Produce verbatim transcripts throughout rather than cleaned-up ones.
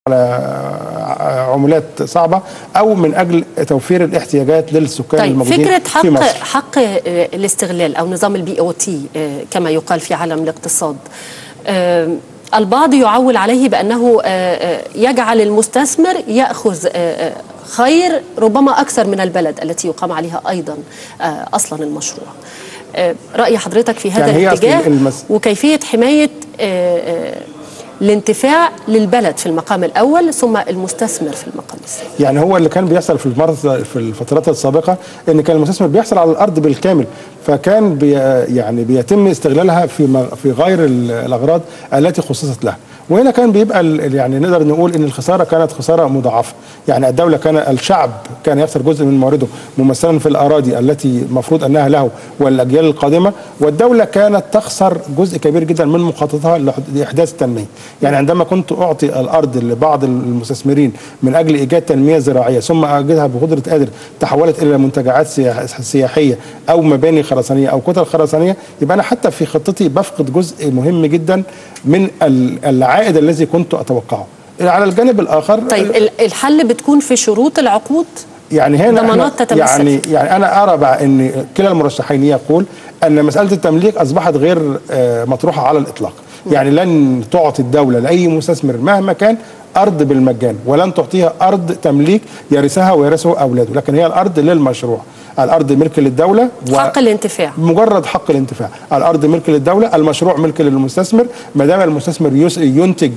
على عملات صعبة أو من أجل توفير الاحتياجات للسكان طيب الموجودين فكرة حق في مصر. حق الاستغلال أو نظام البي أو تي كما يقال في عالم الاقتصاد، البعض يعول عليه بأنه يجعل المستثمر يأخذ خير ربما أكثر من البلد التي يقام عليها أيضا أصلا المشروع. رأي حضرتك في هذا يعني الاتجاه المس... وكيفية حماية الانتفاع للبلد في المقام الأول ثم المستثمر في المقام الثاني؟ يعني هو اللي كان بيحصل في في الفترات السابقة ان كان المستثمر بيحصل على الارض بالكامل، فكان بي يعني بيتم استغلالها في في غير الاغراض التي خصصت لها، وهنا كان بيبقى يعني نقدر نقول ان الخساره كانت خساره مضاعفه. يعني الدوله كان الشعب كان يخسر جزء من موارده ممثلا في الاراضي التي المفروض انها له والاجيال القادمه، والدوله كانت تخسر جزء كبير جدا من مخططاتها لاحداث التنميه. يعني عندما كنت اعطي الارض لبعض المستثمرين من اجل ايجاد تنميه زراعيه ثم اجدها بقدره قادر تحولت الى منتجعات سياحيه او مباني خرسانيه او كتل خرسانيه، يبقى انا حتى في خطتي بفقد جزء مهم جدا من العائد الذي كنت اتوقعه. على الجانب الاخر طيب الحل بتكون في شروط العقود، يعني هنا ضمانات تتمثل يعني يعني انا ارى بقى ان كلا المرشحين يقول ان مساله التمليك اصبحت غير مطروحه على الاطلاق. يعني لن تعطي الدوله لاي مستثمر مهما كان ارض بالمجان، ولن تعطيها ارض تمليك يرثها ويرثه اولاده، لكن هي الارض للمشروع. الارض ملك للدوله حق الانتفاع، مجرد حق الانتفاع. الارض ملك للدوله، المشروع ملك للمستثمر، ما دام المستثمر ينتج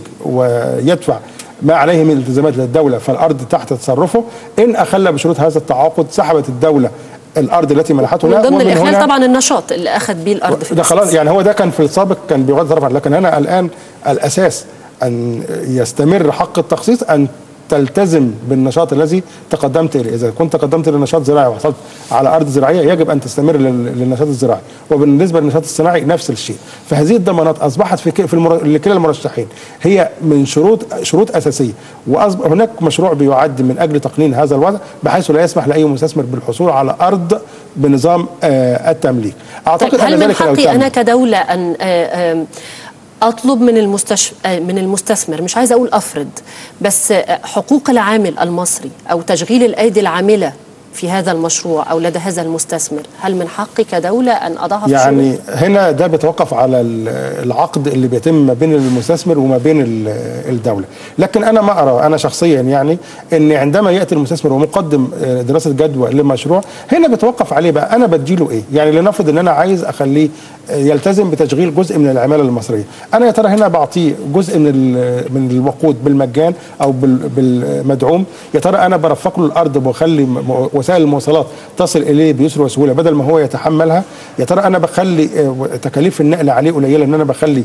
ويدفع ما عليه من التزامات للدوله فالارض تحت تصرفه. ان اخل بشروط هذا التعاقد سحبت الدوله الارض التي منحته له. من ضمن الاخلال طبعا النشاط اللي اخذ به الارض في ده خلاص. يعني هو ده كان في السابق كان بيغض طرفا، لكن هنا الان الاساس ان يستمر حق التخصيص ان تلتزم بالنشاط الذي تقدمت اليه. اذا كنت تقدمت لنشاط زراعي وحصلت على ارض زراعيه يجب ان تستمر للنشاط الزراعي، وبالنسبه للنشاط الصناعي نفس الشيء. فهذه الضمانات اصبحت في في المر... لكلا المرشحين هي من شروط شروط اساسيه، واصبح هناك مشروع بيعد من اجل تقنين هذا الوضع بحيث لا يسمح لاي مستثمر بالحصول على ارض بنظام آه التمليك. اعتقد هل ان من حقي انا كدوله ان آه آه أطلب من المستش... من المستثمر، مش عايزة أقول أفرض، بس حقوق العامل المصري أو تشغيل الأيدي العاملة في هذا المشروع أو لدى هذا المستثمر، هل من حقي كدولة أن أضعها في يعني شروط؟ هنا ده بيتوقف على العقد اللي بيتم ما بين المستثمر وما بين الدولة. لكن أنا ما أرى أنا شخصيا يعني أن عندما يأتي المستثمر ومقدم دراسة جدوى لمشروع، هنا بيتوقف عليه بقى أنا بديله إيه. يعني لنفرض أن أنا عايز أخليه يلتزم بتشغيل جزء من العمالة المصرية، أنا يا ترى هنا بعطيه جزء من من الوقود بالمجان أو بالمدعوم، يا ترى أنا برفق له الأرض وبخلي وسائل المواصلات تصل إليه بيسر وسهولة بدل ما هو يتحملها، يا ترى أنا بخلي تكاليف النقل عليه قليلة إن أنا بخلي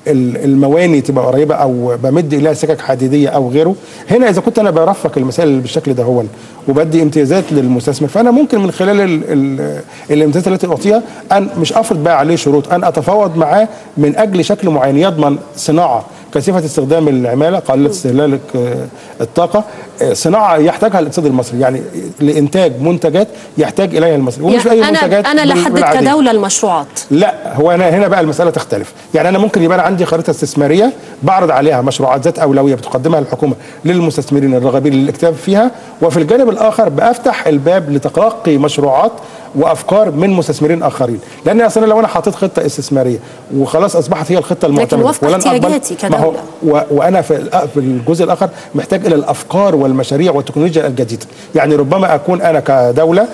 المواني تبقى قريبة أو بمد إليها سكك حديدية أو غيره. هنا إذا كنت أنا برفق المسائل بالشكل ده هو وبدي امتيازات للمستثمر، فأنا ممكن من خلال ال ال الامتيازات التي أعطيها أن مش أفرض بقى عليه شروط، أن أتفاوض معاه من أجل شكل معين يضمن صناعة كثيفة استخدام العمالة، قليلة استهلاك الطاقة، صناعة يحتاجها الاقتصاد المصري، يعني لإنتاج منتجات يحتاج إليها المصري، ومش يعني أي أنا منتجات. أنا لا أحدد كدولة المشروعات، لا هو أنا هنا بقى المسألة تختلف. يعني أنا ممكن يبقى أنا عندي خريطة استثمارية بعرض عليها مشروعات ذات أولوية بتقدمها الحكومة للمستثمرين الراغبين للاكتتاب فيها، وفي الجانب الآخر بأفتح الباب لتلقي مشروعات وافكار من مستثمرين اخرين. لان اصلا لو انا حطيت خطه استثماريه وخلاص اصبحت هي الخطه المعتمده، لكن وفق احتياجاتي كدوله، وانا في في الجزء الاخر محتاج الى الافكار والمشاريع والتكنولوجيا الجديده. يعني ربما اكون انا كدوله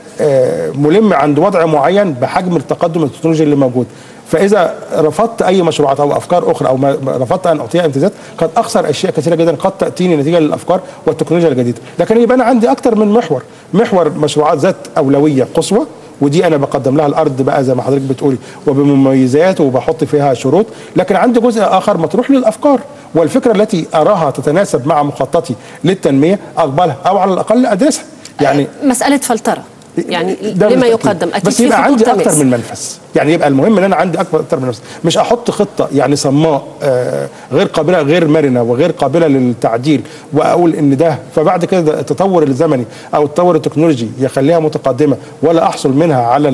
ملم عند وضع معين بحجم التقدم التكنولوجي اللي موجود، فاذا رفضت اي مشروعات او افكار اخرى او رفضت ان اعطيها امتيازات قد اخسر اشياء كثيره جدا قد تاتيني نتيجه للافكار والتكنولوجيا الجديده. لكن يبقى انا عندي اكثر من محور، محور مشروعات ذات اولويه قصوى، ودي انا بقدم لها الارض بقى زي ما حضرتك بتقولي وبمميزات وبحط فيها شروط. لكن عندي جزء اخر مطروح للافكار والفكره التي اراها تتناسب مع مخططي للتنميه اقبلها او على الاقل ادرسها. يعني مساله فلتره يعني لما يقدم اكيد بس يبقى عندي اكتر من منفذ. يعني يبقى المهم ان انا عندي اكبر اكتر من منفذ، مش احط خطه يعني صماء آه غير قابله غير مرنه وغير قابله للتعديل واقول ان ده، فبعد كده التطور الزمني او التطور التكنولوجي يخليها متقدمه ولا احصل منها على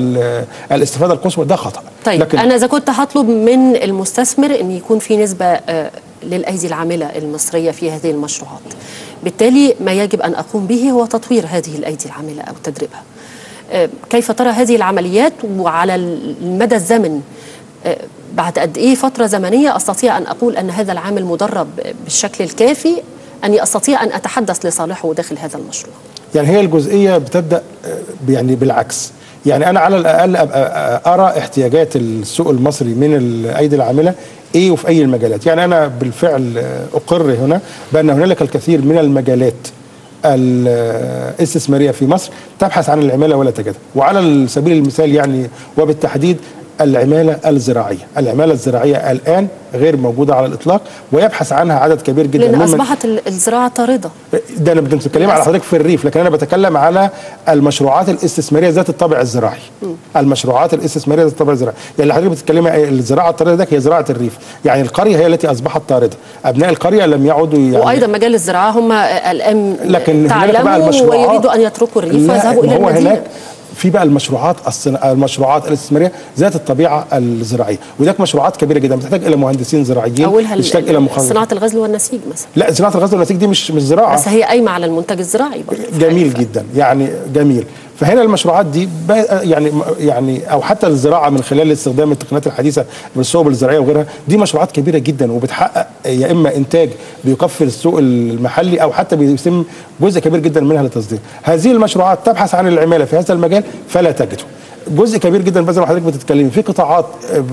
الاستفاده القصوى، ده خطا. طيب لكن انا اذا كنت هطلب من المستثمر ان يكون في نسبه آه للأيدي العاملة المصرية في هذه المشروعات. بالتالي ما يجب أن أقوم به هو تطوير هذه الأيدي العاملة أو تدريبها. كيف ترى هذه العمليات وعلى المدى الزمن بعد قد إيه فترة زمنية أستطيع أن أقول أن هذا العامل مدرب بالشكل الكافي أني أستطيع أن أتحدث لصالحه داخل هذا المشروع؟ يعني هي الجزئية بتبدأ يعني بالعكس، يعني أنا على الأقل أبقى أرى احتياجات السوق المصري من الأيدي العاملة إيه وفي أي المجالات. يعني أنا بالفعل أقر هنا بأن هنالك الكثير من المجالات الاستثمارية في مصر تبحث عن العمالة ولا تجدها، وعلى سبيل المثال يعني وبالتحديد العمالة الزراعية. العمالة الزراعية الآن غير موجودة على الإطلاق، ويبحث عنها عدد كبير جدا. لأن أصبحت الزراعة طاردة. ده أنا بتكلم على حضرتك في الريف، لكن أنا بتكلم على المشروعات الاستثمارية ذات الطابع الزراعي. م. المشروعات الاستثمارية ذات الطابع الزراعي، يعني اللي حضرتك بتتكلمي الزراعة الطاردة ده هي زراعة الريف، يعني القرية هي التي أصبحت طاردة، أبناء القرية لم يعودوا يعني. وأيضا مجال الزراعة هم الآن لكن تعلموا ويريدوا أن يتركوا الريف ويذهبوا إلى المدينة. في بقى المشروعات المشروعات الاستثماريه ذات الطبيعه الزراعيه، وذاك مشروعات كبيره جدا بتحتاج الى مهندسين زراعيين، اولها تحتاج الى مخ... صناعه الغزل والنسيج مثلا. لا، صناعه الغزل والنسيج دي مش مش زراعه، بس هي قايمه على المنتج الزراعي برضه. جميل جدا، يعني جميل. فهنا المشروعات دي يعني يعني او حتى الزراعه من خلال استخدام التقنيات الحديثه بالصوب الزراعيه وغيرها، دي مشروعات كبيره جدا وبتحقق يا اما انتاج بيكفي السوق المحلي او حتى بيتم جزء كبير جدا منها للتصدير. هذه المشروعات تبحث عن العماله في هذا المجال فلا تجده. جزء كبير جدا زي ما حضرتك بتتكلمي في قطاعات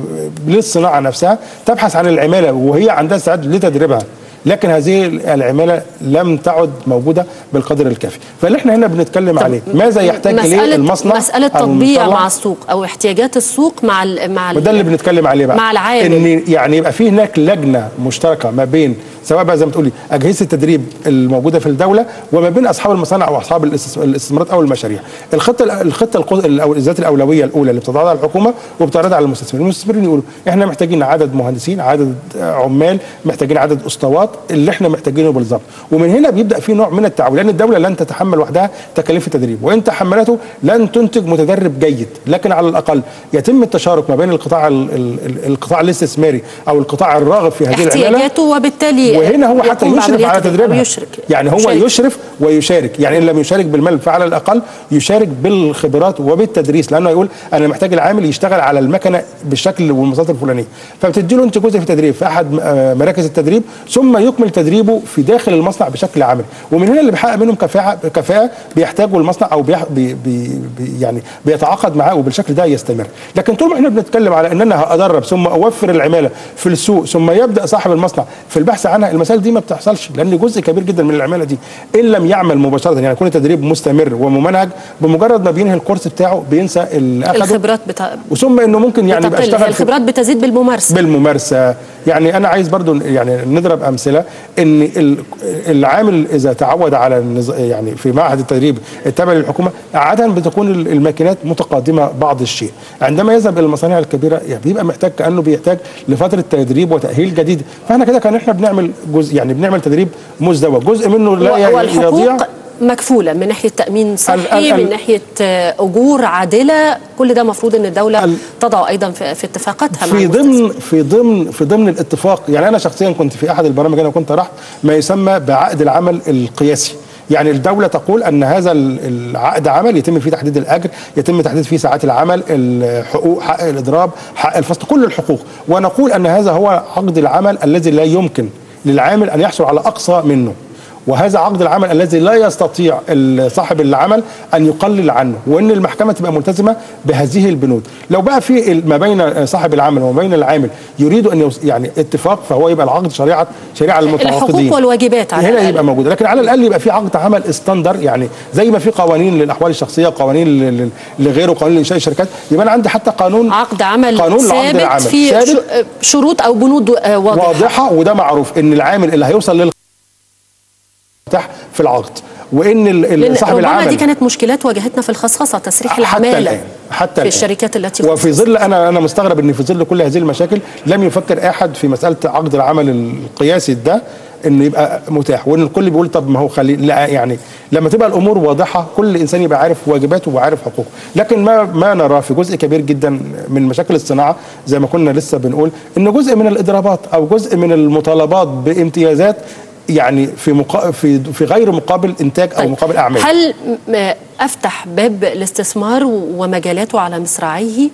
للصناعه نفسها تبحث عن العماله وهي عندها استعداد لتدريبها، لكن هذه العماله لم تعد موجوده بالقدر الكافي. فاللي احنا هنا بنتكلم عليه ماذا يحتاج اليه المصنع، مساله تطبيع مع السوق او احتياجات السوق مع ال مع وده اللي بنتكلم عليه بقى مع العامل، ان يعني يبقى في هناك لجنه مشتركه ما بين سواء بقى زي ما تقولي اجهزه التدريب الموجوده في الدوله وما بين اصحاب المصانع او اصحاب الاستثمارات او المشاريع. الخطه الخطه ذات الاولويه الاولى اللي بتضعها الحكومه وبتعرضها على المستثمرين، المستثمرين يقولوا احنا محتاجين عدد مهندسين، عدد عمال، محتاجين عدد اسطوات اللي احنا محتاجينه بالظبط. ومن هنا بيبدا في نوع من التعاون، لان الدوله لن تتحمل وحدها تكاليف التدريب، وان تحملته لن تنتج متدرب جيد، لكن على الاقل يتم التشارك ما بين القطاع القطاع الاستثماري او القطاع الراغب في هذه العماله احتياجاته، وبالتالي وهنا هو حتى يشرف على تدريبها، يعني هو يشرك. يشرف ويشارك، يعني ان لم يشارك بالمال فعلى الاقل يشارك بالخبرات وبالتدريس، لانه يقول انا محتاج العامل يشتغل على المكنه بالشكل والمواصفات الفلانيه، فبتدي له انت جزء في التدريب في احد مراكز التدريب ثم يكمل تدريبه في داخل المصنع بشكل عملي، ومن هنا اللي بيحقق منهم كفاءه كفاءه بيحتاجوا المصنع او بي بي بي يعني بيتعاقد معاه وبالشكل ده يستمر. لكن طول ما احنا بنتكلم على ان انا ادرب ثم اوفر العماله في السوق ثم يبدا صاحب المصنع في البحث عنها، المسائل دي ما بتحصلش، لان جزء كبير جدا من العماله دي ان لم يعمل مباشره، يعني يكون التدريب مستمر وممنهج، بمجرد ما بينهي الكورس بتاعه بينسى اللي اخده، الخبرات بتا... وثم انه ممكن يعني يبقى يشتغل، الخبرات بتزيد بالممارسه بالممارسه. يعني انا عايز برضو يعني نضرب امثله ان العامل اذا تعود على يعني في معهد التدريب التابع للحكومه عاده بتكون الماكينات متقدمه بعض الشيء، عندما يذهب الى المصانع الكبيره يعني بيبقى محتاج كانه بيحتاج لفتره تدريب وتاهيل جديد. فاحنا كده كان احنا بنعمل جزء يعني بنعمل تدريب مزدوج، جزء منه لا يضيع، مكفوله من ناحيه تامين صحي، من ناحيه اجور عادله، كل ده المفروض ان الدوله تضع ايضا في, في اتفاقاتها في ضمن في ضمن في ضمن الاتفاق. يعني انا شخصيا كنت في احد البرامج انا كنت رحت ما يسمى بعقد العمل القياسي، يعني الدولة تقول أن هذا العقد عمل يتم فيه تحديد الأجر، يتم تحديد فيه ساعات العمل، الحقوق، حق الإضراب، حق الفصل، كل الحقوق، ونقول أن هذا هو عقد العمل الذي لا يمكن للعامل أن يحصل على أقصى منه، وهذا عقد العمل الذي لا يستطيع صاحب العمل أن يقلل عنه، وأن المحكمة تبقى ملتزمة بهذه البنود. لو بقى في ما بين صاحب العمل وما بين العامل يريد أن يعني اتفاق، فهو يبقى العقد شريعة شريعة المتعاقدين، الحقوق والواجبات على هنا يبقى موجودة، لكن على الأقل يبقى في عقد عمل استندر، يعني زي ما في قوانين للأحوال الشخصية وقوانين لغيره وقوانين لإنشاء الشركات، يبقى أنا عندي حتى قانون عقد عمل قانون ثابت العمل في ثابت شروط أو بنود واضحة, واضحة وده معروف أن العامل اللي هيوصل لل في العقد، وان صاحب العمل دي كانت مشكلات واجهتنا في الخصاصه تسريح العماله حتى في الآن. الشركات التي وفي ظل انا انا مستغرب ان في ظل كل هذه المشاكل لم يفكر احد في مساله عقد العمل القياسي ده انه يبقى متاح، وان الكل بيقول طب ما هو خلي لا يعني لما تبقى الامور واضحه كل انسان يبقى عارف واجباته وعارف حقوقه. لكن ما ما نراه في جزء كبير جدا من مشاكل الصناعه زي ما كنا لسه بنقول ان جزء من الاضرابات او جزء من المطالبات بامتيازات يعني في مقا... في في غير مقابل انتاج او طيب مقابل اعمال. هل افتح باب الاستثمار ومجالاته على مصراعيه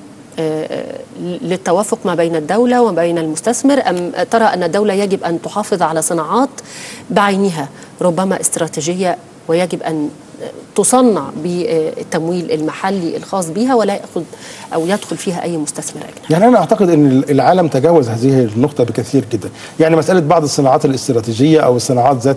للتوافق ما بين الدولة وبين المستثمر، أم ترى أن الدولة يجب أن تحافظ على صناعات بعينها ربما استراتيجية ويجب أن تصنع بالتمويل المحلي الخاص بها ولا يأخذ أو يدخل فيها أي مستثمر أجنبي؟ يعني أنا أعتقد أن العالم تجاوز هذه النقطة بكثير جدا. يعني مسألة بعض الصناعات الاستراتيجية أو الصناعات ذات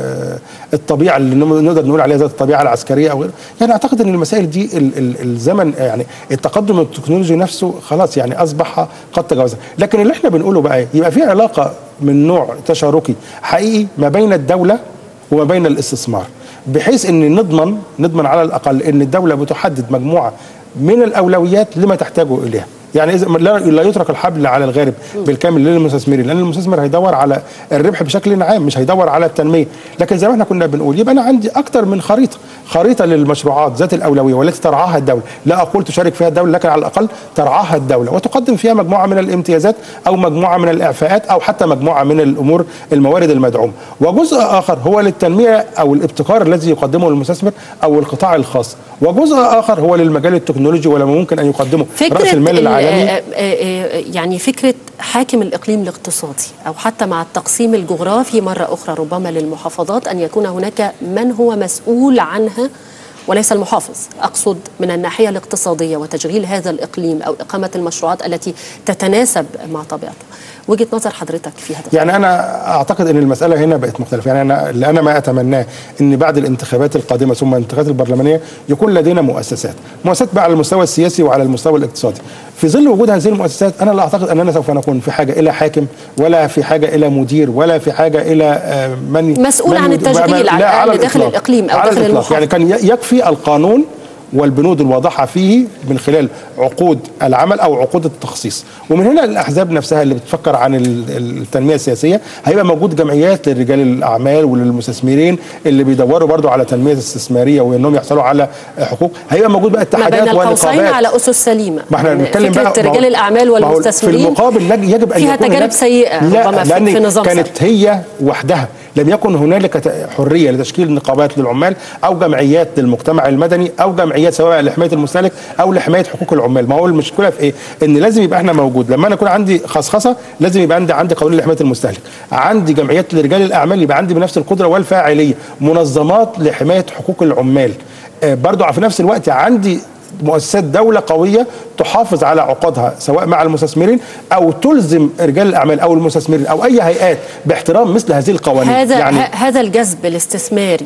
الطبيعة اللي نقدر نقول عليها ذات الطبيعة العسكرية أو غيره، يعني أعتقد أن المسائل دي الزمن يعني التقدم التكنولوجي نفسه خلاص يعني أصبح قد تجاوزها. لكن اللي احنا بنقوله بقى يبقى في علاقة من نوع تشاركي حقيقي ما بين الدولة وما بين الاستثمار، بحيث ان نضمن نضمن على الاقل ان الدوله بتحدد مجموعه من الاولويات لما تحتاجه اليها. يعني اذا لا يترك الحبل على الغارب بالكامل للمستثمرين، لان المستثمر هيدور على الربح بشكل عام مش هيدور على التنميه. لكن زي ما احنا كنا بنقول يبقى انا عندي اكتر من خريطه، خريطه للمشروعات ذات الاولويه والتي ترعاها الدوله، لا اقول تشارك فيها الدوله لكن على الاقل ترعاها الدوله وتقدم فيها مجموعه من الامتيازات او مجموعه من الاعفاءات او حتى مجموعه من الامور الموارد المدعومه. وجزء اخر هو للتنميه او الابتكار الذي يقدمه المستثمر او القطاع الخاص، وجزء اخر هو للمجال التكنولوجي ولما ممكن ان يقدمه راس المال العالمي. يعني فكرة حاكم الإقليم الاقتصادي أو حتى مع التقسيم الجغرافي مرة أخرى ربما للمحافظات أن يكون هناك من هو مسؤول عنها وليس المحافظ، أقصد من الناحية الاقتصادية وتشغيل هذا الإقليم أو إقامة المشروعات التي تتناسب مع طبيعته. وجهة نظر حضرتك في هذا؟ يعني أنا أعتقد أن المسألة هنا بقت مختلفة. يعني أنا اللي أنا ما أتمناه أن بعد الانتخابات القادمة ثم الانتخابات البرلمانية يكون لدينا مؤسسات، مؤسسات بقى على المستوى السياسي وعلى المستوى الاقتصادي. في ظل وجود هذه المؤسسات أنا لا أعتقد أننا سوف نكون في حاجة إلى حاكم ولا في حاجة إلى مدير ولا في حاجة إلى من مسؤول من عن التشغيل على الأقل داخل الإقليم أو داخل المحافظة. يعني كان يكفي القانون والبنود الواضحة فيه من خلال عقود العمل أو عقود التخصيص. ومن هنا الأحزاب نفسها اللي بتفكر عن التنمية السياسية هيبقى موجود جمعيات لرجال الأعمال وللمستثمرين اللي بيدوروا برضو على تنمية استثمارية وأنهم يحصلوا على حقوق. هيبقى موجود بقى اتحادات ونقابات على أسس سليمة. ما احنا بنتكلم بقى رجال الأعمال والمستثمرين في المقابل يجب أن فيها يكون تجارب سيئة ربما في نظام كانت سابق. هي وحدها لم يكن هنالك حرية لتشكيل نقابات للعمال أو جمعيات للمجتمع المدني أو جمعيات سواء لحماية المستهلك أو لحماية حقوق العمال. ما هو المشكلة في إيه؟ إن لازم يبقى إحنا موجود. لما أنا يكون عندي خصخصة لازم يبقى عندي عندي قوانين لحماية المستهلك، عندي جمعيات لرجال الأعمال يبقى عندي بنفس القدرة والفاعلية منظمات لحماية حقوق العمال. آه برضو في نفس الوقت عندي مؤسسات دولة قوية تحافظ على عقودها سواء مع المستثمرين أو تلزم رجال الأعمال أو المستثمرين أو أي هيئات باحترام مثل هذه القوانين. هذا يعني هذا الجذب الاستثماري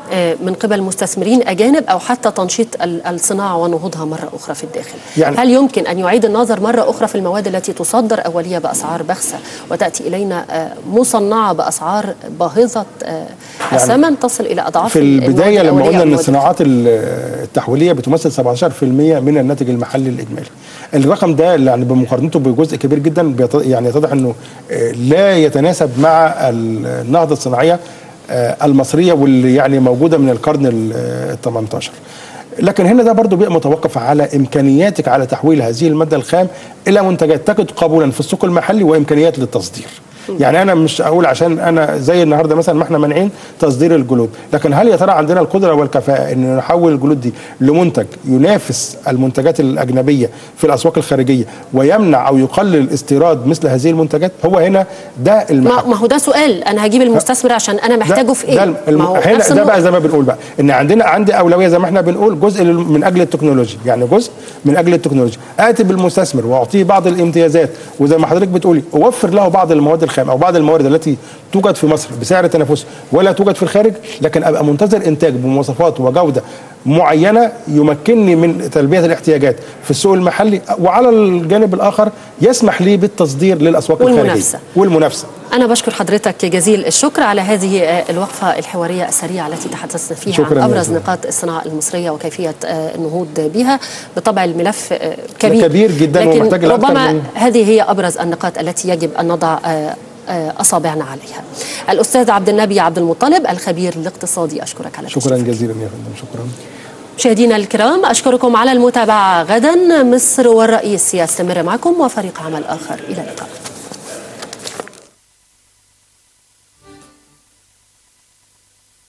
من قبل مستثمرين أجانب أو حتى تنشيط الصناعة ونهوضها مرة أخرى في الداخل، يعني هل يمكن أن يعيد النظر مرة أخرى في المواد التي تصدر أولية بأسعار بخسة وتأتي إلينا مصنعة بأسعار باهظة الثمن يعني تصل إلى أضعاف؟ في البداية لما قلنا أن الصناعات التحويلية بتمثل سبعة عشر بالمئة من الناتج المحلي الإجمالي، الرقم ده يعني بمقارنته بجزء كبير جدا يعني يتضح أنه لا يتناسب مع النهضة الصناعية المصرية واللي يعني موجودة من القرن ال ثمانية عشر. لكن هنا ده برضو بيبقى متوقف على إمكانياتك على تحويل هذه المادة الخام إلى منتجات تجد قبولا في السوق المحلي وإمكانيات للتصدير. يعني انا مش اقول عشان انا زي النهارده مثلا ما احنا مانعين تصدير الجلود، لكن هل يا ترى عندنا القدره والكفاءه ان نحول الجلود دي لمنتج ينافس المنتجات الاجنبيه في الاسواق الخارجيه ويمنع او يقلل استيراد مثل هذه المنتجات؟ هو هنا ده المحك. ما هو ده سؤال، انا هجيب المستثمر عشان انا محتاجه في ايه؟ ده الم... هنا ده بقى زي ما بنقول بقى ان عندنا عندي اولويه زي ما احنا بنقول جزء من اجل التكنولوجيا، يعني جزء من اجل التكنولوجيا اتي بالمستثمر واعطيه بعض الامتيازات وزي ما حضرتك بتقولي اوفر له بعض المواد الخام او بعض الموارد التي توجد في مصر بسعر تنافسي ولا توجد في الخارج، لكن ابقى منتظر انتاج بمواصفات وجوده معينه يمكنني من تلبيه الاحتياجات في السوق المحلي، وعلى الجانب الاخر يسمح لي بالتصدير للاسواق والمنافسة. الخارجيه والمنافسه. انا بشكر حضرتك جزيل الشكر على هذه الوقفه الحواريه السريعه التي تحدثنا فيها عن ابرز نقاط الصناعه المصريه وكيفيه النهوض بها. بالطبع الملف كبير كبير جدا لكن ومحتاج ربما من... هذه هي ابرز النقاط التي يجب ان نضع أصابعنا عليها. الأستاذ عبد النبي عبد المطلب الخبير الاقتصادي، أشكرك على شكرا جزيلا يا فندم. شكرا. مشاهدينا الكرام، أشكركم على المتابعة. غدا مصر والرئيس يستمر معكم وفريق عمل آخر. إلى اللقاء.